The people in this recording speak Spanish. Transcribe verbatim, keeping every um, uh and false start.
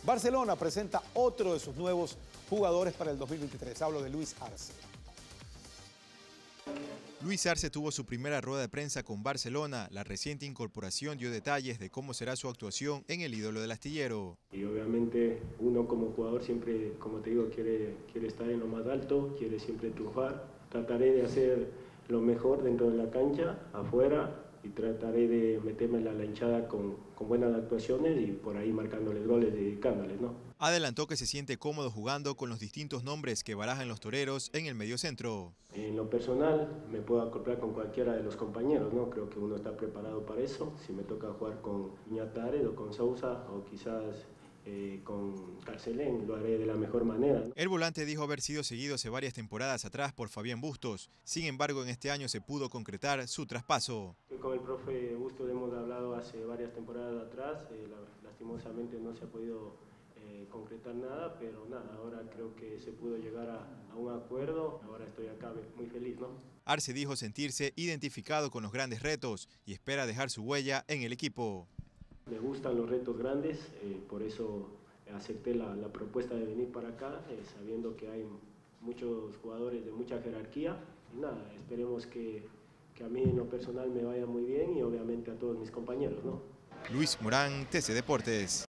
Barcelona presenta otro de sus nuevos jugadores para el dos mil veintitrés. Hablo de Luis Arce. Luis Arce tuvo su primera rueda de prensa con Barcelona. La reciente incorporación dio detalles de cómo será su actuación en el ídolo del astillero. Y obviamente uno como jugador siempre, como te digo, quiere, quiere estar en lo más alto, quiere siempre triunfar. Trataré de hacer lo mejor dentro de la cancha, afuera, y trataré de meterme a la hinchada con, con buenas actuaciones y por ahí marcándoles goles, dedicándoles, ¿no? Adelantó que se siente cómodo jugando con los distintos nombres que barajan los toreros en el mediocentro. En lo personal me puedo acoplar con cualquiera de los compañeros, ¿no? Creo que uno está preparado para eso. Si me toca jugar con Iñatares o con Sousa o quizás eh, con Carcelén, lo haré de la mejor manera, ¿no? El volante dijo haber sido seguido hace varias temporadas atrás por Fabián Bustos. Sin embargo, en este año se pudo concretar su traspaso. Con el profe Bustos hemos hablado hace varias temporadas atrás. Eh, lastimosamente no se ha podido Eh, concretar nada, pero nada, ahora creo que se pudo llegar a, a un acuerdo, ahora estoy acá muy feliz, ¿no? Arce dijo sentirse identificado con los grandes retos y espera dejar su huella en el equipo. Me gustan los retos grandes, eh, por eso acepté la, la propuesta de venir para acá, eh, sabiendo que hay muchos jugadores de mucha jerarquía, y nada, esperemos que, que a mí en lo personal me vaya muy bien y obviamente a todos mis compañeros, ¿no? Luis Morán, T C Deportes.